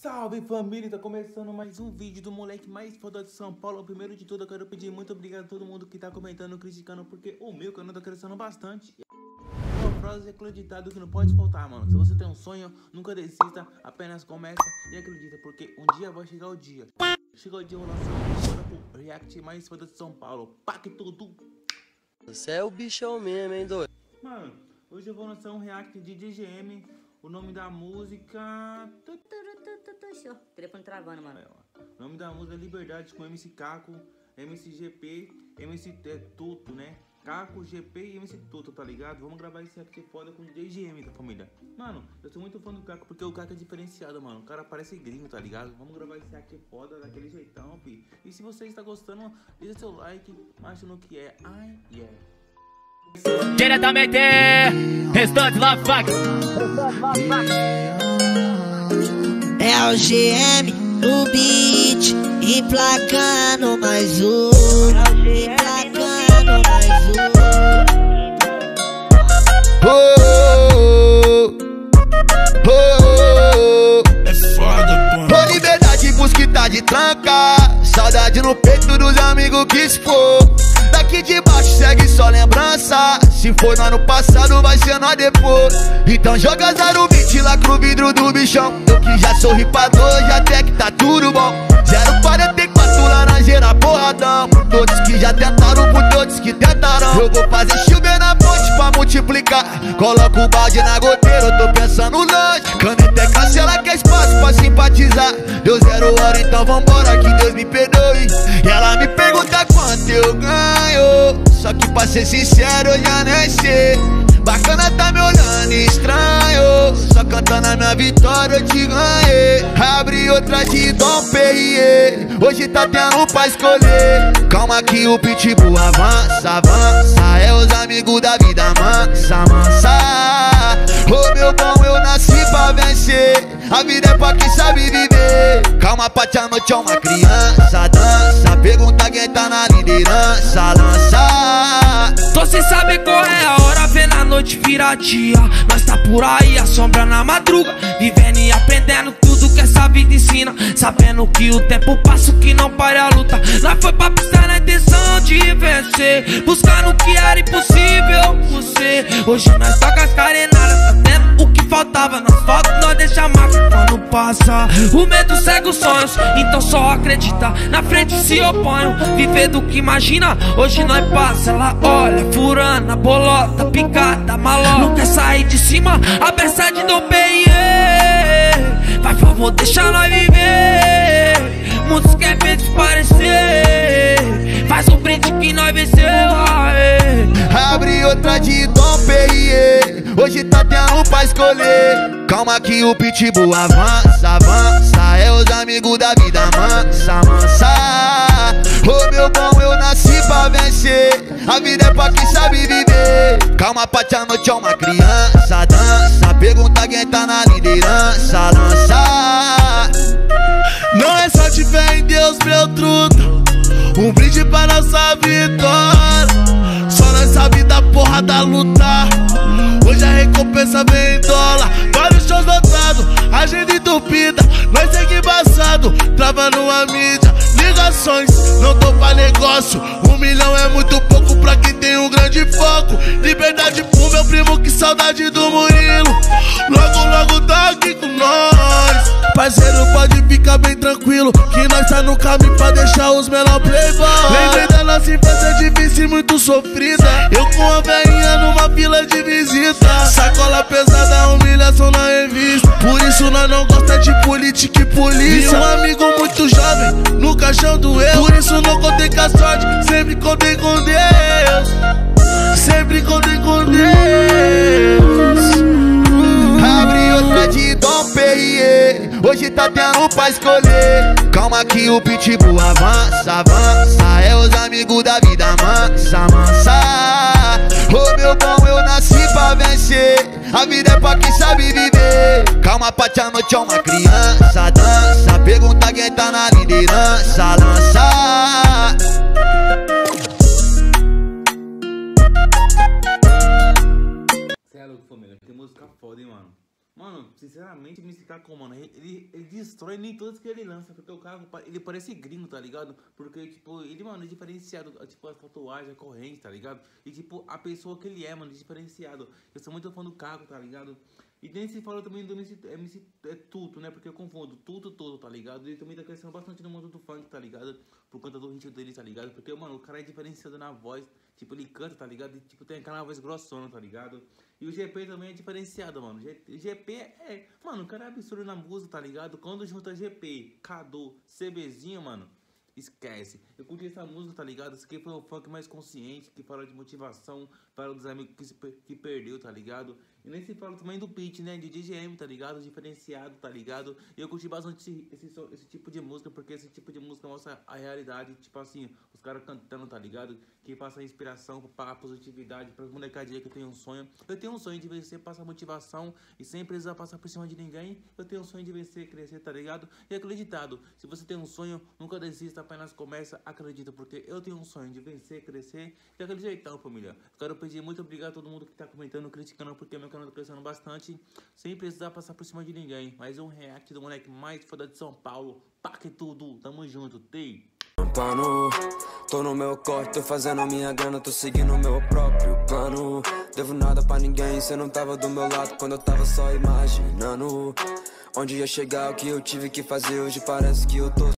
Salve família, tá começando mais um vídeo do moleque mais foda de São Paulo. Primeiro de tudo eu quero pedir muito obrigado a todo mundo que tá comentando, criticando, porque o meu canal tá crescendo bastante. Uma frase acreditado que não pode faltar, mano. Se você tem um sonho, nunca desista, apenas começa e acredita, porque um dia vai chegar o dia. Chegou o dia, eu vou lançar um foda pro react mais foda de São Paulo. Paque tudo. Você é o bichão mesmo, hein, doido? Mano, hoje eu vou lançar um react de DGM. O nome da música... O telefone travando, mano. O nome da música é Liberdade, com MC Caco, MC GP, MC Tuto, né? Caco, GP e MC Tuto, tá ligado? Vamos gravar esse react foda com o DGM, tá, família? Mano, eu sou muito fã do Caco, porque o Caco é diferenciado, mano. O cara parece gringo, tá ligado? Vamos gravar esse react foda daquele jeitão, fi. E se você está gostando, deixa seu like, marcha no que é. Ai, yeah. Diretamente, Restante Love Fuck. É o GM no beat, emplacando mais um. Emplacando mais um. É foda, pô. Ô, liberdade, busca e tá de tranca. Saudade no peito dos amigos que se for. Daqui de baixo segue só lembrança. Se for no ano passado, vai ser nós depois. Então joga 020 lá pro vidro do bichão. Eu que já sou ripador, já até que tá tudo bom. 044 laranjeira porradão. Por todos que já tentaram, por todos que tentaram. Eu vou fazer chover na ponte pra multiplicar. Coloco o balde na goteira, eu tô pensando longe. Caneta é cancela que é espaço pra simpatizar. Deu 0 hora, então vambora, que Deus me perdoe. E ela me pergunta quanto eu ganho. Só que pra ser sincero eu já nem sei. Bacana tá me olhando estranho. Só cantando a minha vitória eu te ganhei. Abre outra de Dom Perrier. Hoje tá tendo pra escolher. Calma que o pitbull avança, avança. É os amigos da vida mansa, mansa. Ô meu bom, eu nasci pra vencer. A vida é pra quem sabe viver. Calma, Pati, a noite é uma criança. Dança, pergunta quem tá na liderança. Lança. Tô sem saber qual é a hora, vê na noite vira dia. Nós tá por aí, a sombra na madruga. Vivendo e aprendendo tudo que essa vida ensina. Sabendo que o tempo passa, que não para a luta. Nós foi pra pista na intenção de vencer. Buscando o que era impossível por ser. Hoje nós toca as carenadas, tá tendo o que faltava. Nas fotos nós deixa a marca quando passa. O medo segue os sonhos, então só acredita. Na frente se oponham, viver do que imagina. Hoje nós passa, ela olha, furando a bolota, picada, malota. Não quer sair de cima, a beça de Dom Perrier. Vai, favor, deixa nós viver. Muitos querem ver desaparecer. Faz um brinde que nós venceu. Abre outra de Dom Perrier. Hoje tá tendo pra escolher. Calma que o pitbull avança, avança. É os amigos da vida mansa, mansa. Ô meu bom, eu nasci pra vencer. A vida é pra quem sabe viver. Calma, Pati, a noite é uma criança. Dança, pergunta quem tá na liderança. Lança. Não é só de fé em Deus, meu truto. Um brinde pra nossa vitória. Só nós sabe da porra da luta. Hoje a recompensa vem em dólar. Vários shows lotados, agenda entupida. Nós segue embaçado, travando a mídia. Ligações, não tô pra negócio. 1 milhão é muito pouco pra quem tem um grande foco. Liberdade pro meu primo, que saudade do Murilo. Logo, logo tá aqui com nós. Parceiro, pode ficar bem tranquilo, que nós tá no caminho pra deixar os menor playboy. Lembrei da nossa infância difícil e muito sofrida. Eu com a velhinha numa fila de visita. Sacola pesada, humilhação na revista. Por isso nós não gosta de política e polícia. E um amigo muito jovem no caixão do eu. Por isso não contei com a sorte, sempre contei com Deus. Sempre contei com Deus. Abre outra de Dom Perrier. Hoje tá tendo pra escolher. Calma que o pitbull avança, avança. É os amigos da vida mansa, mansa. Ô meu bom, eu nasci pra vencer. A vida é pra quem sabe viver. Calma, Pati, a noite é uma criança. Dança, pergunta quem tá na liderança. Lança. Cê é louco, família. Tem música foda, hein, mano. Mano, mano, sinceramente, MC Caco, mano, ele destrói nem todos que ele lança, porque o Caco, ele parece gringo, tá ligado? Porque, tipo, ele, mano, é diferenciado, tipo, as tatuagens, a corrente, tá ligado? E, tipo, a pessoa que ele é, mano, é diferenciado. Eu sou muito fã do Caco, tá ligado? E nem se fala também do MC Tuto, né? Porque eu confundo Tuto, tá ligado? Ele também tá crescendo bastante no mundo do funk, tá ligado? Por conta do hit dele, tá ligado? Porque, mano, o cara é diferenciado na voz. Tipo, ele canta, tá ligado? E, tipo, tem aquela voz grossona, tá ligado? E o GP também é diferenciado, mano. GP é... Mano, o cara é absurdo na música, tá ligado? Quando junta GP, Cadu, CBzinho, mano... Esquece. Eu curti essa música, tá ligado? Esse aqui foi o funk mais consciente, que fala de motivação, fala dos amigos que perdeu, tá ligado? E nem se fala também do beat, né? De DJM, tá ligado? Diferenciado, tá ligado? E eu curti bastante esse tipo de música, porque esse tipo de música mostra a realidade, tipo assim, os caras cantando, tá ligado? Que passa inspiração, pra positividade, pra molecadinha que tem um sonho. Eu tenho um sonho de vencer, passar motivação e sem precisar passar por cima de ninguém. Eu tenho um sonho de vencer, crescer, tá ligado? E acreditado, se você tem um sonho, nunca desista, apenas começa, acredita, porque eu tenho um sonho de vencer, crescer e aquele jeitão, família. Quero pedir muito obrigado a todo mundo que tá comentando, criticando, porque meu canal tá crescendo bastante, sem precisar passar por cima de ninguém. Mais um react do moleque mais foda de São Paulo, pá que tudo, tamo junto, tei. Tô no meu corte, tô fazendo a minha grana, tô seguindo o meu próprio plano. Devo nada pra ninguém, cê não tava do meu lado quando eu tava só imaginando onde ia chegar, o que eu tive que fazer, hoje parece que eu tô